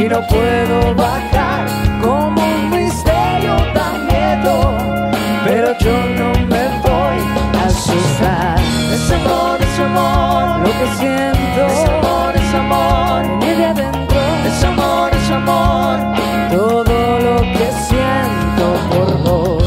y no puedo bajar, como un misterio da miedo, pero yo no me voy a asustar. Es amor, lo que siento. Es amor, viene de adentro. Es amor, todo lo que siento por vos.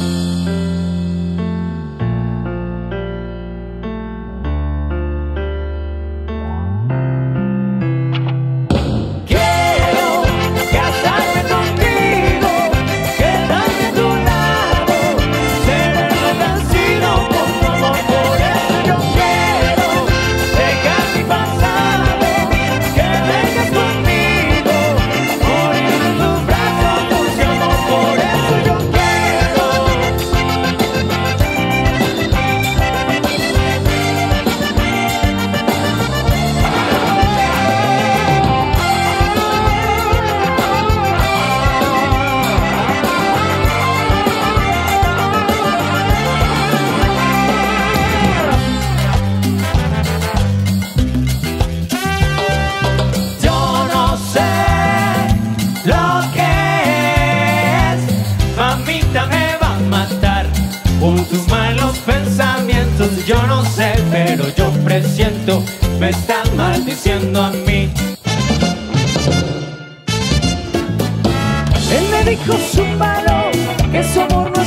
Con tus malos pensamientos, yo no sé, pero yo presiento, me están maldiciendo a mí. Él me dijo su mano, que su amor no